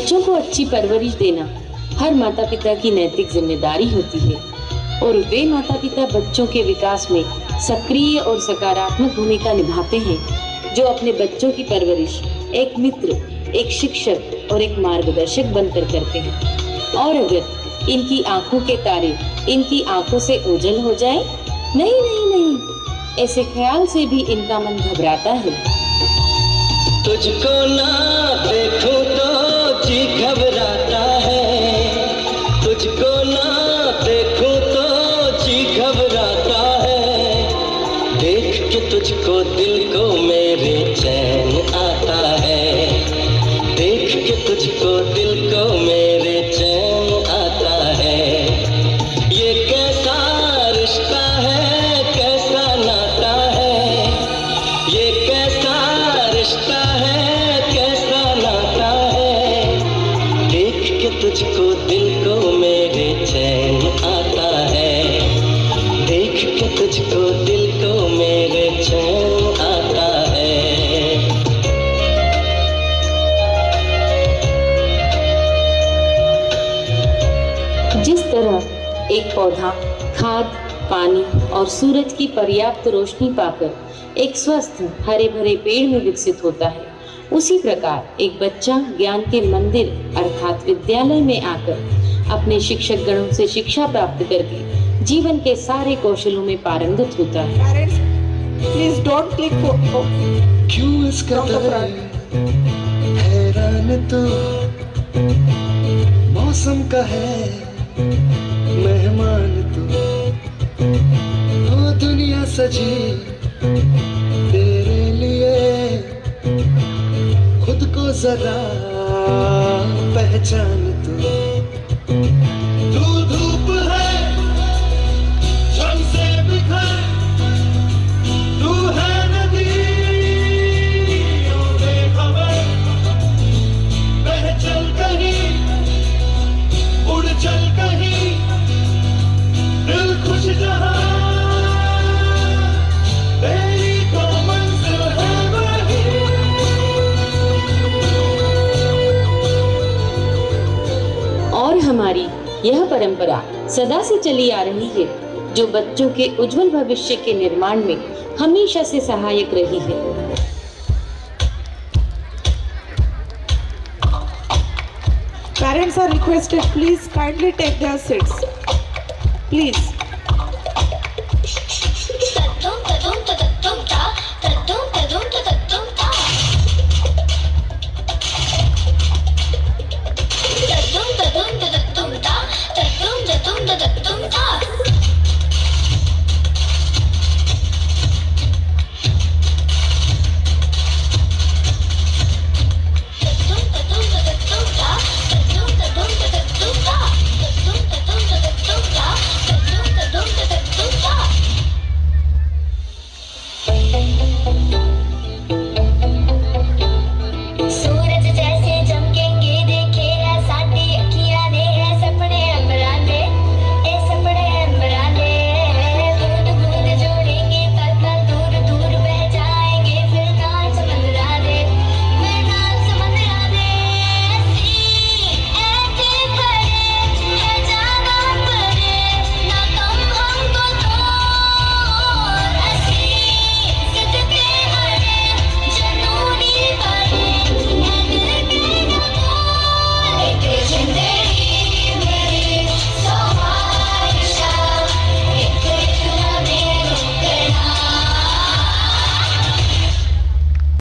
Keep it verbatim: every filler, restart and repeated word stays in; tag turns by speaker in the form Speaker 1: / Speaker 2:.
Speaker 1: बच्चों को अच्छी परवरिश देना हर माता पिता की नैतिक जिम्मेदारी होती है और वे माता पिता बच्चों के विकास में सक्रिय और सकारात्मक भूमिका निभाते हैं जो अपने बच्चों की परवरिश एक मित्र, एक शिक्षक और एक मार्गदर्शक बनकर करते हैं। और अगर इनकी आंखों के तारे इनकी आंखों से ओझल हो जाए, नहीं नहीं नहीं ऐसे ख्याल से भी इनका मन घबराता है।
Speaker 2: तुझको ना देखूं तो जी घबराता है, तुझको ना देखूं तो जी घबराता है, देख के तुझको दिल को मेरे चैन आता है, देख के तुझको दिल को मेरे चैन आता है। ये कैसा रिश्ता है, कैसा नाता है, ये कैसा रिश्ता है, कैसा नाता है, देख के तुझको दिल को मेरे चैन आता है, देख के तुझको दिल को मेरे चैन आता है।
Speaker 1: जिस तरह एक पौधा खाद, पानी और सूरज की पर्याप्त रोशनी पाकर एक स्वस्थ हरे भरे पेड़ में विकसित होता है, उसी प्रकार एक बच्चा ज्ञान के मंदिर अर्थात विद्यालय में आकर अपने शिक्षक गणों से शिक्षा प्राप्त करके जीवन के सारे कौशलों में पारंगत होता है।
Speaker 3: Please don't click for, for
Speaker 2: क्यों इस कदर हैरान तो मौसम का है मेहमान तो, ओ दुनिया सजी तेरे लिए, खुद को जरा पहचान तो। तू धूप है शम्से बिखर, तू है नदी ओ बेखबर, बह चल कहीं उड़ चल कहीं, दिल खुश जहां तेरी तो मंजिल है वही।
Speaker 1: और हमारी यह परंपरा सदा से चली आ रही है जो बच्चों के उज्जवल भविष्य के निर्माण में हमेशा से सहायक रही है।
Speaker 3: Parents are requested, please kindly take their seats. Please.